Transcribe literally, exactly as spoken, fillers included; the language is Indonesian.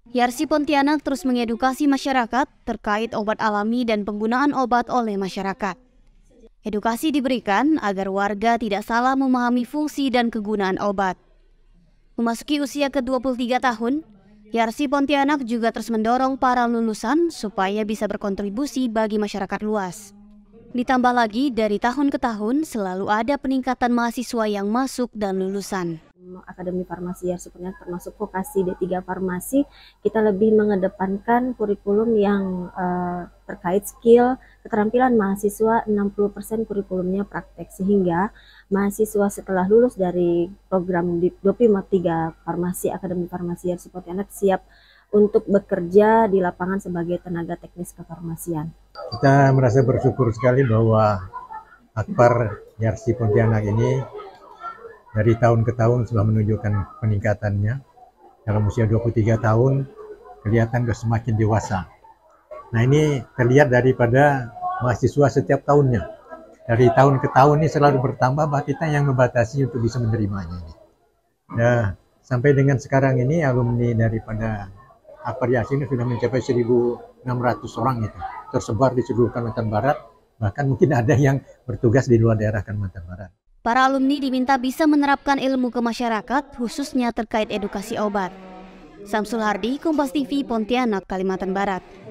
Yarsi Pontianak terus mengedukasi masyarakat terkait obat alami dan penggunaan obat oleh masyarakat. Edukasi diberikan agar warga tidak salah memahami fungsi dan kegunaan obat. Memasuki usia ke dua puluh tiga tahun, Yarsi Pontianak juga terus mendorong para lulusan supaya bisa berkontribusi bagi masyarakat luas. Ditambah lagi, dari tahun ke tahun selalu ada peningkatan mahasiswa yang masuk dan lulusan. Akademi Farmasi Yarsi Pontianak termasuk vokasi D tiga Farmasi, kita lebih mengedepankan kurikulum yang uh, terkait skill, keterampilan mahasiswa. Enam puluh persen kurikulumnya praktek, sehingga mahasiswa setelah lulus dari program D P I M A tiga Farmasi Akademi Farmasi Yarsi Pontianak siap untuk bekerja di lapangan sebagai tenaga teknis kefarmasian. Kita merasa bersyukur sekali bahwa Akpar Yarsi Pontianak ini dari tahun ke tahun sudah menunjukkan peningkatannya. Dalam usia dua puluh tiga tahun kelihatan sudah semakin dewasa. Nah, ini terlihat daripada mahasiswa setiap tahunnya. Dari tahun ke tahun ini selalu bertambah, bahkan kita yang membatasi untuk bisa menerimanya ini. Nah, sampai dengan sekarang ini alumni daripada Akpar Yarsi ini sudah mencapai seribu enam ratus orang itu, tersebar di seluruh Kalimantan Barat, bahkan mungkin ada yang bertugas di luar daerah Kalimantan Barat. Para alumni diminta bisa menerapkan ilmu ke masyarakat, khususnya terkait edukasi obat. Samsul Hardi, Kompas T V, Pontianak, Kalimantan Barat.